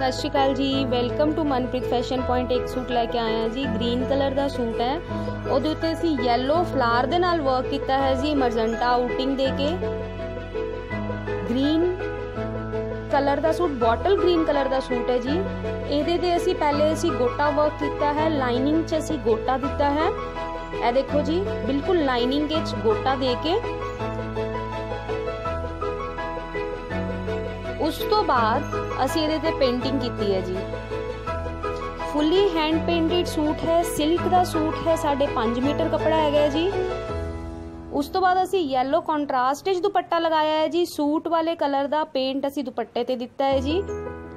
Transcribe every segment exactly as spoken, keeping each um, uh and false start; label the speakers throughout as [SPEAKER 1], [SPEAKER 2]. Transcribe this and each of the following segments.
[SPEAKER 1] सत Shri Akal ji, welcome to Manpreet fashion point. एक suit लैके आए हैं जी, ग्रीन कलर का सूट है। ਉਹਦੇ ਉੱਤੇ ਅਸੀਂ येलो फ्लावर ਦੇ ਨਾਲ वर्क किया है जी, मरजेंटा आउटिंग दे के। ग्रीन कलर का सूट, बॉटल ग्रीन कलर का सूट है जी। ਇਹਦੇ ਤੇ ਅਸੀਂ पहले ਅਸੀਂ गोटा वर्क किया है, लाइनिंग च ਅਸੀਂ गोटा दिता है। ਇਹ देखो जी, बिल्कुल लाइनिंग के गोटा दे के उस तो बाद असी इहदे ते पेंटिंग की है जी। फुली हैंड पेंटेड सूट है, सिल्क का सूट है, साढ़े पांच मीटर कपड़ा है जी। उस तो बाद असी येलो कॉन्ट्रास्ट विच दुपट्टा लगाया है जी। सूट वाले कलर का पेंट असी दुपट्टे ते दिता है जी।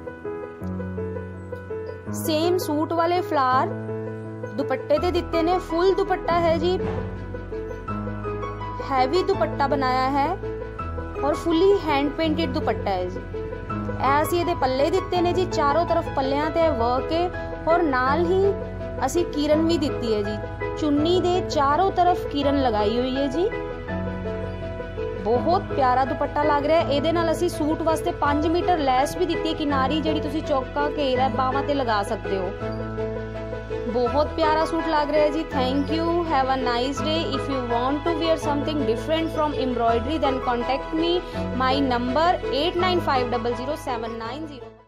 [SPEAKER 1] सेम सूट वाले फ्लावर दुपट्टे ते दिते ने। फुल दुपट्टा है जी, हैवी दुपट्टा बनाया है और फुली हैंड पेंटेड दुपट्टा है जी। ऐसे ये पल्ले दिते ने जी, चारों तरफ पल्लियां ते वर्क है और नाल ही असी किरण भी दिती है जी। चुन्नी दे चारों तरफ किरण लगाई हुई है जी। बहुत प्यारा दुपट्टा लग रहा है। ਇਹਦੇ ਨਾਲ ਅਸੀਂ सूट वास्ते पांच मीटर लैस भी दिती है, किनारी जिहड़ी तुसी चौका घेरा बावां ते लगा सकते हो। बहुत प्यारा सूट लग रहा है जी। Thank you, have a nice day. If you want to wear something different from embroidery then contact me. My number eight nine five double zero seven nine zero.